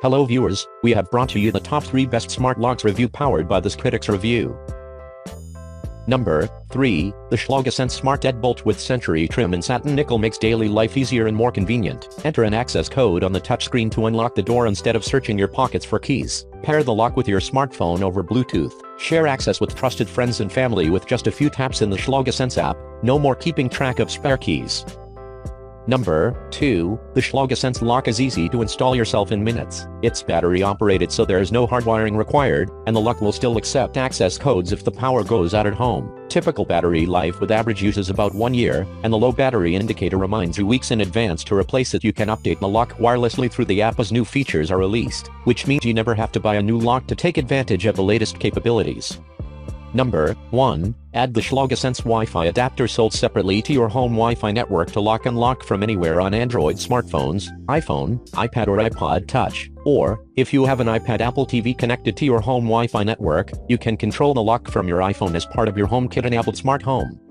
Hello viewers, we have brought to you the top 3 best smart locks review powered by this critic's review. Number 3, the SmartThings Smart Deadbolt with Century trim and satin nickel makes daily life easier and more convenient. Enter an access code on the touchscreen to unlock the door instead of searching your pockets for keys. Pair the lock with your smartphone over Bluetooth. Share access with trusted friends and family with just a few taps in the SmartThings app. No more keeping track of spare keys. Number 2, the SmartThings lock is easy to install yourself in minutes. It's battery operated so there's no hardwiring required, and the lock will still accept access codes if the power goes out at home. Typical battery life with average use is about 1 year, and the low battery indicator reminds you weeks in advance to replace it. You can update the lock wirelessly through the app as new features are released, which means you never have to buy a new lock to take advantage of the latest capabilities. Number 1, add the SmartThings Wi-Fi adapter sold separately to your home Wi-Fi network to unlock from anywhere on Android smartphones, iPhone, iPad or iPod Touch. Or, if you have an iPad Apple TV connected to your home Wi-Fi network, you can control the lock from your iPhone as part of your HomeKit-enabled smart home.